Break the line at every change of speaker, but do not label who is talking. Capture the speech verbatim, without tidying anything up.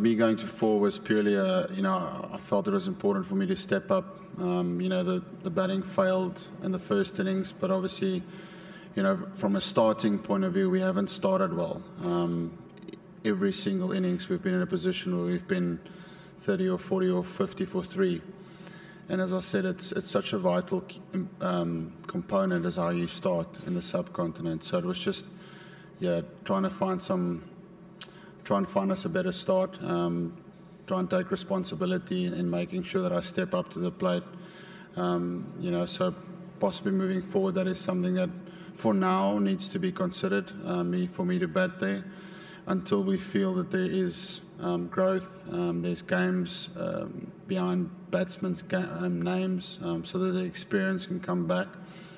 me going to four was purely a, you know, I felt it was important for me to step up. Um, you know, the, the batting failed in the first innings, but obviously, you know, from a starting point of view, we haven't started well. Um, every single innings we've been in a position where we've been thirty or forty or fifty for three. And as I said, it's it's such a vital um, component as how you start in the subcontinent. So it was just, yeah, trying to find some, try and find us a better start, um, try and take responsibility in making sure that I step up to the plate. Um, you know, so possibly moving forward, that is something that for now needs to be considered, uh, me for me to bat there, until we feel that there is um, growth, um, there's games um, behind batsmen's ga um, names, um, so that the experience can come back.